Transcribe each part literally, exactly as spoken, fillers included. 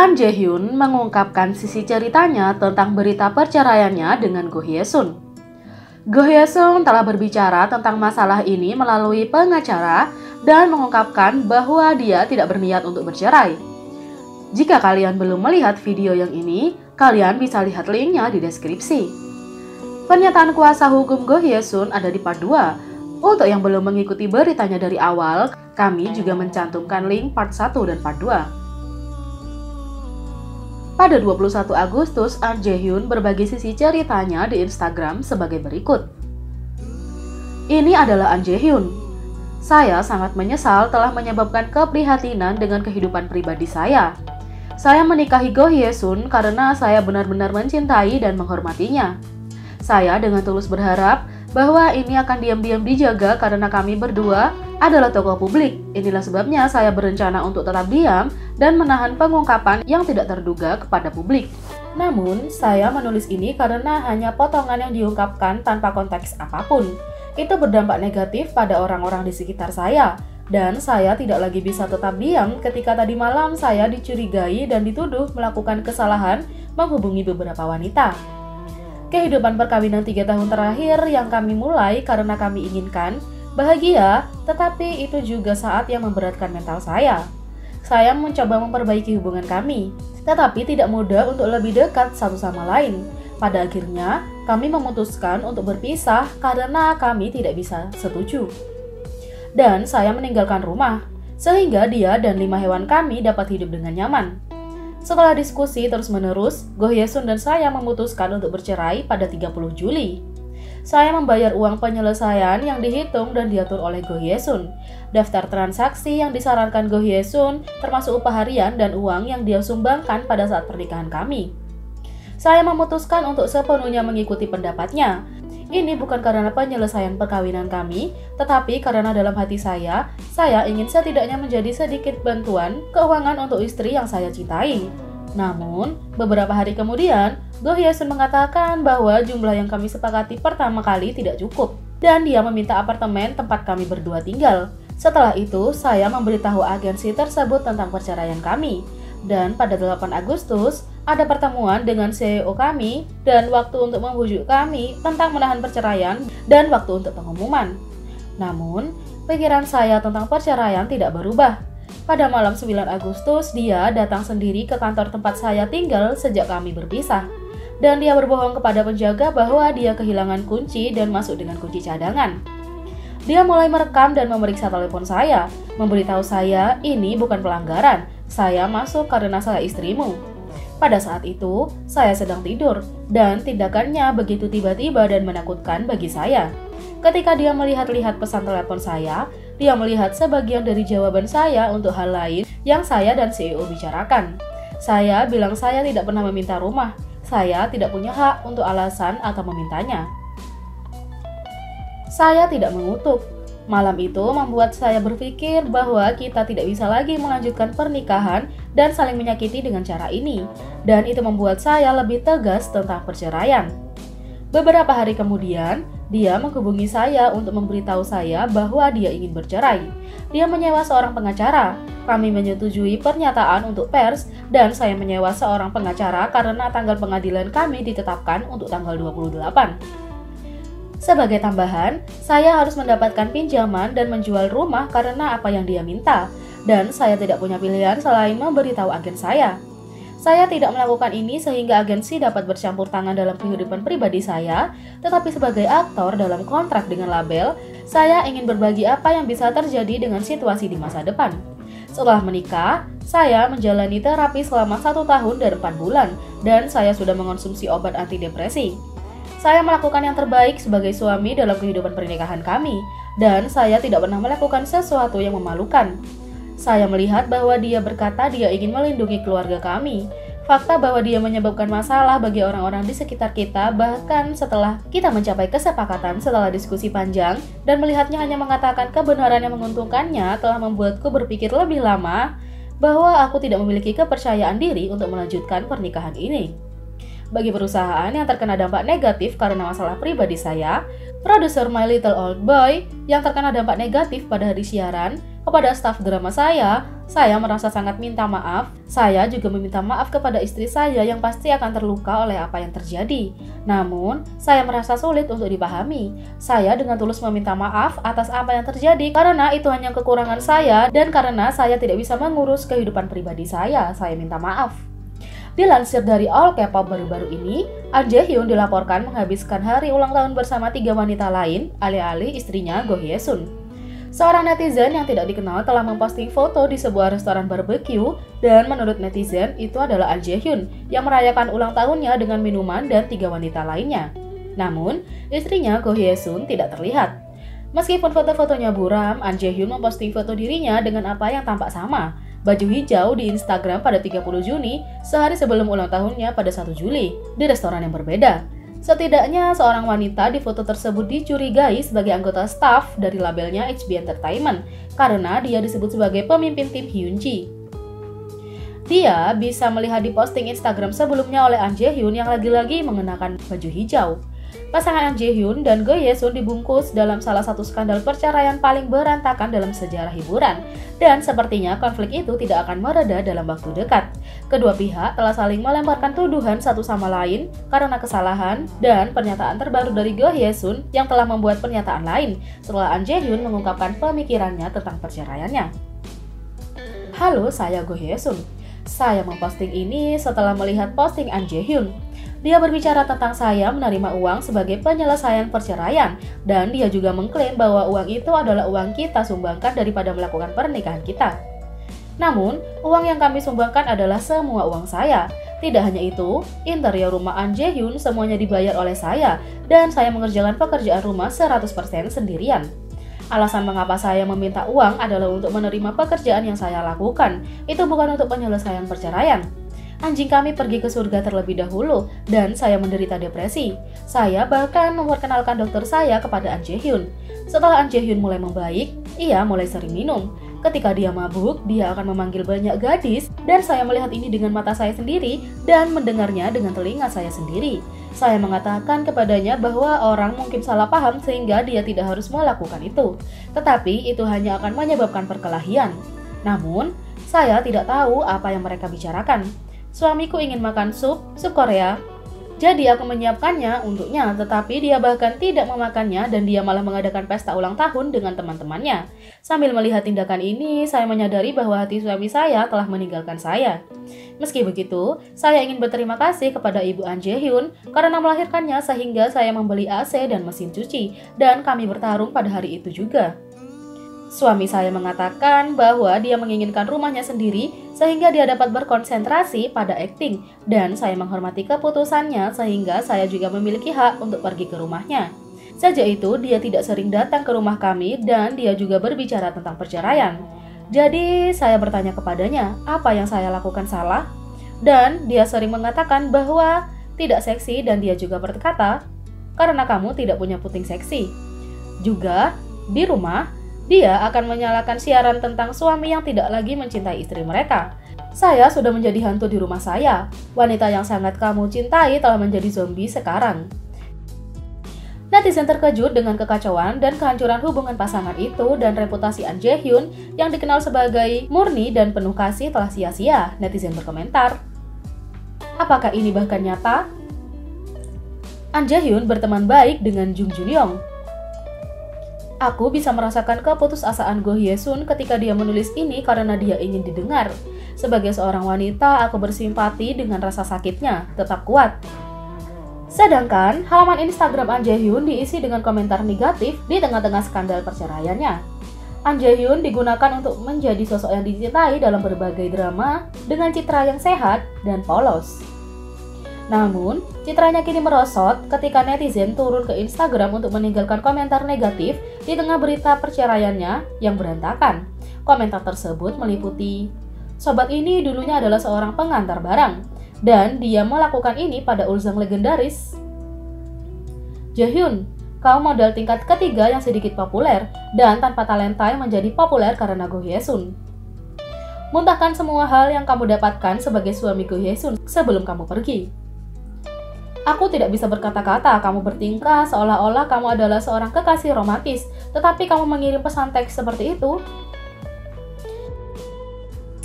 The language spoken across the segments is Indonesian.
An Jae-hyun mengungkapkan sisi ceritanya tentang berita perceraiannya dengan Go Hye-sun. Go Hye-sun telah berbicara tentang masalah ini melalui pengacara dan mengungkapkan bahwa dia tidak berniat untuk bercerai. Jika kalian belum melihat video yang ini, kalian bisa lihat linknya di deskripsi. Pernyataan kuasa hukum Go Hye-sun ada di part dua. Untuk yang belum mengikuti beritanya dari awal, kami juga mencantumkan link part satu dan part dua. Pada dua puluh satu Agustus, An Jae-hyun berbagi sisi ceritanya di Instagram sebagai berikut. Ini adalah An Jae-hyun. Saya sangat menyesal telah menyebabkan keprihatinan dengan kehidupan pribadi saya. Saya menikahi Go Hye-sun karena saya benar-benar mencintai dan menghormatinya. Saya dengan tulus berharap bahwa ini akan diam-diam dijaga karena kami berdua adalah tokoh publik. Inilah sebabnya saya berencana untuk tetap diam dan menahan pengungkapan yang tidak terduga kepada publik. Namun, saya menulis ini karena hanya potongan yang diungkapkan tanpa konteks apapun. Itu berdampak negatif pada orang-orang di sekitar saya. Dan saya tidak lagi bisa tetap diam ketika tadi malam saya dicurigai dan dituduh melakukan kesalahan menghubungi beberapa wanita. Kehidupan perkawinan tiga tahun terakhir yang kami mulai karena kami inginkan bahagia, tetapi itu juga saat yang memberatkan mental saya. Saya mencoba memperbaiki hubungan kami, tetapi tidak mudah untuk lebih dekat satu sama lain. Pada akhirnya, kami memutuskan untuk berpisah karena kami tidak bisa setuju. Dan saya meninggalkan rumah, sehingga dia dan lima hewan kami dapat hidup dengan nyaman. Setelah diskusi terus-menerus, Go Hye-sun dan saya memutuskan untuk bercerai pada tiga puluh Juli. Saya membayar uang penyelesaian yang dihitung dan diatur oleh Go Hye-sun. Daftar transaksi yang disarankan Go Hye-sun termasuk upah harian dan uang yang dia sumbangkan pada saat pernikahan kami. Saya memutuskan untuk sepenuhnya mengikuti pendapatnya. Ini bukan karena penyelesaian perkawinan kami, tetapi karena dalam hati saya, saya ingin setidaknya menjadi sedikit bantuan keuangan untuk istri yang saya cintai. Namun, beberapa hari kemudian, Go Hye-sun mengatakan bahwa jumlah yang kami sepakati pertama kali tidak cukup, dan dia meminta apartemen tempat kami berdua tinggal. Setelah itu, saya memberitahu agensi tersebut tentang perceraian kami, dan pada delapan Agustus, ada pertemuan dengan C E O kami dan waktu untuk membujuk kami tentang menahan perceraian dan waktu untuk pengumuman. Namun, pikiran saya tentang perceraian tidak berubah. Pada malam sembilan Agustus, dia datang sendiri ke kantor tempat saya tinggal sejak kami berpisah. Dan dia berbohong kepada penjaga bahwa dia kehilangan kunci dan masuk dengan kunci cadangan. Dia mulai merekam dan memeriksa telepon saya, memberitahu saya ini bukan pelanggaran, saya masuk karena saya istrimu. Pada saat itu, saya sedang tidur, dan tindakannya begitu tiba-tiba dan menakutkan bagi saya. Ketika dia melihat-lihat pesan telepon saya, dia melihat sebagian dari jawaban saya untuk hal lain yang saya dan C E O bicarakan. Saya bilang saya tidak pernah meminta rumah, saya tidak punya hak untuk alasan atau memintanya. Saya tidak mengutuk. Malam itu membuat saya berpikir bahwa kita tidak bisa lagi melanjutkan pernikahan dan saling menyakiti dengan cara ini. Dan itu membuat saya lebih tegas tentang perceraian. Beberapa hari kemudian, dia menghubungi saya untuk memberitahu saya bahwa dia ingin bercerai. Dia menyewa seorang pengacara. Kami menyetujui pernyataan untuk pers dan saya menyewa seorang pengacara karena tanggal pengadilan kami ditetapkan untuk tanggal dua puluh delapan. Sebagai tambahan, saya harus mendapatkan pinjaman dan menjual rumah karena apa yang dia minta, dan saya tidak punya pilihan selain memberitahu agen saya. Saya tidak melakukan ini sehingga agensi dapat bercampur tangan dalam kehidupan pribadi saya, tetapi sebagai aktor dalam kontrak dengan label, saya ingin berbagi apa yang bisa terjadi dengan situasi di masa depan. Setelah menikah, saya menjalani terapi selama satu tahun dan empat bulan, dan saya sudah mengonsumsi obat antidepresi. Saya melakukan yang terbaik sebagai suami dalam kehidupan pernikahan kami, dan saya tidak pernah melakukan sesuatu yang memalukan. Saya melihat bahwa dia berkata dia ingin melindungi keluarga kami. Fakta bahwa dia menyebabkan masalah bagi orang-orang di sekitar kita, bahkan setelah kita mencapai kesepakatan setelah diskusi panjang, dan melihatnya hanya mengatakan kebenaran yang menguntungkannya telah membuatku berpikir lebih lama bahwa aku tidak memiliki kepercayaan diri untuk melanjutkan pernikahan ini. Bagi perusahaan yang terkena dampak negatif karena masalah pribadi saya, produser My Little Old Boy yang terkena dampak negatif pada hari siaran, kepada staf drama saya, saya merasa sangat minta maaf. Saya juga meminta maaf kepada istri saya yang pasti akan terluka oleh apa yang terjadi. Namun, saya merasa sulit untuk dipahami. Saya dengan tulus meminta maaf atas apa yang terjadi karena itu hanya kekurangan saya dan karena saya tidak bisa mengurus kehidupan pribadi saya. Saya minta maaf. Dilansir dari All K-pop baru-baru ini, An Jae-hyun dilaporkan menghabiskan hari ulang tahun bersama tiga wanita lain, alih-alih istrinya Go Hye-sun. Seorang netizen yang tidak dikenal telah memposting foto di sebuah restoran barbecue dan menurut netizen itu adalah An Jae-hyun yang merayakan ulang tahunnya dengan minuman dan tiga wanita lainnya. Namun, istrinya Go Hye-sun tidak terlihat. Meskipun foto-fotonya buram, An Jae-hyun memposting foto dirinya dengan apa yang tampak sama, baju hijau di Instagram pada tiga puluh Juni, sehari sebelum ulang tahunnya pada satu Juli, di restoran yang berbeda. Setidaknya seorang wanita di foto tersebut dicurigai sebagai anggota staf dari labelnya H B Entertainment karena dia disebut sebagai pemimpin tim Hyunji. Dia bisa melihat di posting Instagram sebelumnya oleh An Jae-hyun yang lagi-lagi mengenakan baju hijau. Pasangan An Jae-hyun dan Go Hye-sun dibungkus dalam salah satu skandal perceraian paling berantakan dalam sejarah hiburan, dan sepertinya konflik itu tidak akan mereda dalam waktu dekat. Kedua pihak telah saling melemparkan tuduhan satu sama lain karena kesalahan dan pernyataan terbaru dari Go Hye-sun yang telah membuat pernyataan lain setelah An Jae-hyun mengungkapkan pemikirannya tentang perceraiannya. Halo, saya Go Hye-sun. Saya memposting ini setelah melihat posting An Jae-hyun. Dia berbicara tentang saya menerima uang sebagai penyelesaian perceraian, dan dia juga mengklaim bahwa uang itu adalah uang kita sumbangkan daripada melakukan pernikahan kita. Namun, uang yang kami sumbangkan adalah semua uang saya. Tidak hanya itu, interior rumah An Jae-hyun semuanya dibayar oleh saya, dan saya mengerjakan pekerjaan rumah seratus persen sendirian. Alasan mengapa saya meminta uang adalah untuk menerima pekerjaan yang saya lakukan, itu bukan untuk penyelesaian perceraian. Anjing kami pergi ke surga terlebih dahulu, dan saya menderita depresi. Saya bahkan memperkenalkan dokter saya kepada An Jae-hyun. Setelah An Jae-hyun mulai membaik, ia mulai sering minum. Ketika dia mabuk, dia akan memanggil banyak gadis, dan saya melihat ini dengan mata saya sendiri dan mendengarnya dengan telinga saya sendiri. Saya mengatakan kepadanya bahwa orang mungkin salah paham sehingga dia tidak harus melakukan itu. Tetapi itu hanya akan menyebabkan perkelahian. Namun, saya tidak tahu apa yang mereka bicarakan. Suamiku ingin makan sup, sup Korea. Jadi aku menyiapkannya untuknya, tetapi dia bahkan tidak memakannya dan dia malah mengadakan pesta ulang tahun dengan teman-temannya. Sambil melihat tindakan ini, saya menyadari bahwa hati suami saya telah meninggalkan saya. Meski begitu, saya ingin berterima kasih kepada Ibu An Jae-hyun karena melahirkannya sehingga saya membeli A C dan mesin cuci, dan kami bertarung pada hari itu juga. Suami saya mengatakan bahwa dia menginginkan rumahnya sendiri sehingga dia dapat berkonsentrasi pada akting, dan saya menghormati keputusannya sehingga saya juga memiliki hak untuk pergi ke rumahnya. Sejak itu dia tidak sering datang ke rumah kami dan dia juga berbicara tentang perceraian. Jadi saya bertanya kepadanya apa yang saya lakukan salah, dan dia sering mengatakan bahwa tidak seksi dan dia juga berkata, karena kamu tidak punya puting seksi. Juga di rumah, dia akan menyalakan siaran tentang suami yang tidak lagi mencintai istri mereka. Saya sudah menjadi hantu di rumah saya. Wanita yang sangat kamu cintai telah menjadi zombie sekarang. Netizen terkejut dengan kekacauan dan kehancuran hubungan pasangan itu dan reputasi An Jae-hyun yang dikenal sebagai murni dan penuh kasih telah sia-sia, netizen berkomentar. Apakah ini bahkan nyata? An Jae-hyun berteman baik dengan Jung Jun-young. Aku bisa merasakan keputusasaan Go Hye-sun ketika dia menulis ini karena dia ingin didengar. Sebagai seorang wanita, aku bersimpati dengan rasa sakitnya, tetap kuat. Sedangkan, halaman Instagram An Jae-hyun diisi dengan komentar negatif di tengah-tengah skandal perceraiannya. An Jae-hyun digunakan untuk menjadi sosok yang dicintai dalam berbagai drama dengan citra yang sehat dan polos. Namun, citranya kini merosot ketika netizen turun ke Instagram untuk meninggalkan komentar negatif di tengah berita perceraiannya yang berantakan. Komentar tersebut meliputi, sobat ini dulunya adalah seorang pengantar barang, dan dia melakukan ini pada ulzang legendaris. Jaehyun, kau model tingkat ketiga yang sedikit populer, dan tanpa talenta yang menjadi populer karena Go Hye-sun. Muntahkan semua hal yang kamu dapatkan sebagai suami Go Hye-sun sebelum kamu pergi. Aku tidak bisa berkata-kata, kamu bertingkah seolah-olah kamu adalah seorang kekasih romantis, tetapi kamu mengirim pesan teks seperti itu.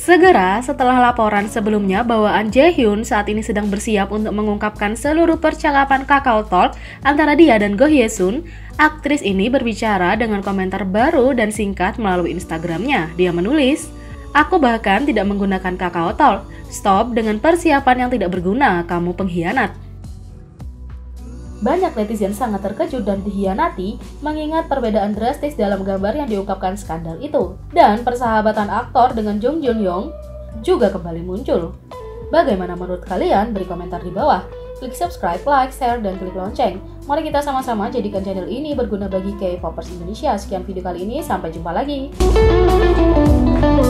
Segera setelah laporan sebelumnya bahwa An Jae-hyun saat ini sedang bersiap untuk mengungkapkan seluruh percakapan Kakao Talk antara dia dan Go Hye-sun, aktris ini berbicara dengan komentar baru dan singkat melalui Instagramnya. Dia menulis, "Aku bahkan tidak menggunakan Kakao Talk. Stop dengan persiapan yang tidak berguna, kamu pengkhianat." Banyak netizen sangat terkejut dan dikhianati mengingat perbedaan drastis dalam gambar yang diungkapkan skandal itu. Dan persahabatan aktor dengan Jung Jun Young juga kembali muncul. Bagaimana menurut kalian? Beri komentar di bawah. Klik subscribe, like, share, dan klik lonceng. Mari kita sama-sama jadikan channel ini berguna bagi K-popers Indonesia. Sekian video kali ini, sampai jumpa lagi.